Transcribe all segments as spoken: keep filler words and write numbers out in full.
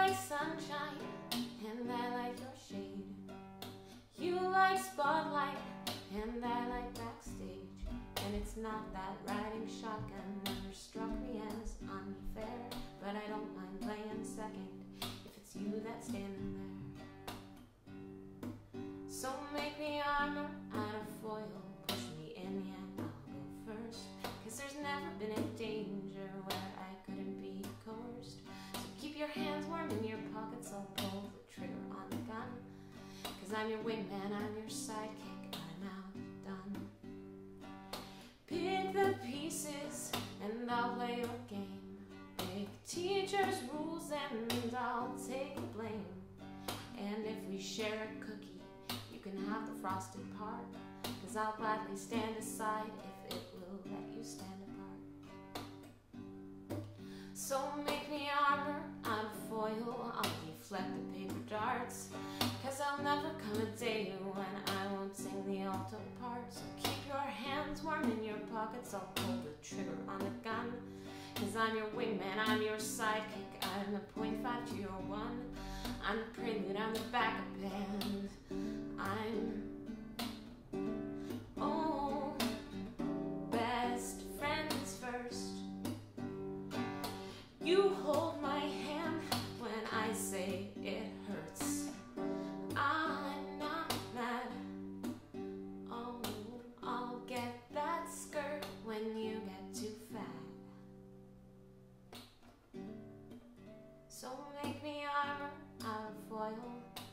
like sunshine, and I like your shade. You like spotlight, and I like backstage. And it's not that riding shotgun never struck me as unfair, but I don't mind playing second if it's you that's standing there. So make me armor out of foil, push me in, yeah, I'll go first, 'cause there's never been a danger where I couldn't be coerced. So keep your hands warm in your pockets, I'll pull the trigger on the gun, 'cause I'm your wingman, I'm your sidekick, I'm outdone. Pick the pieces and I'll play your game. Pick teacher's rules and I'll take the blame. And if we share a cookie, you can have the frosted part, 'cause I'll gladly stand aside if it will let you stand apart. So make me armor out of foil, I'll deflect the paper darts, 'cause I'll never come a day when I won't sing the alto part. So keep your hands warm in your pockets, I'll pull the trigger on the gun, 'cause I'm your wingman, I'm your sidekick, I'm the point five to your one, I'm the prelude, I'm the backup band, I'm, oh, best friends first. You hold my hand when I say it hurts. I'm not mad. Oh, I'll get that skirt when you get too fat. So make me armor out of foil,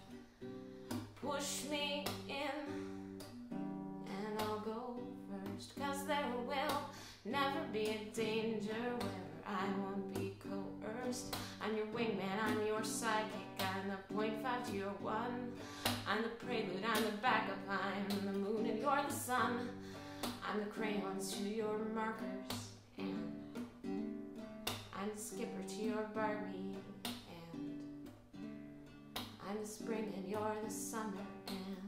push me in, and I'll go first, 'cause there will never be a danger where I won't be coerced. I'm your wingman, I'm your sidekick, I'm the point five to your one, I'm the prelude, I'm the backup, I'm the moon and you're the sun, I'm the crayons to your markers, and I'm the skipper to your Barbie, and I'm the spring and you're the summer, and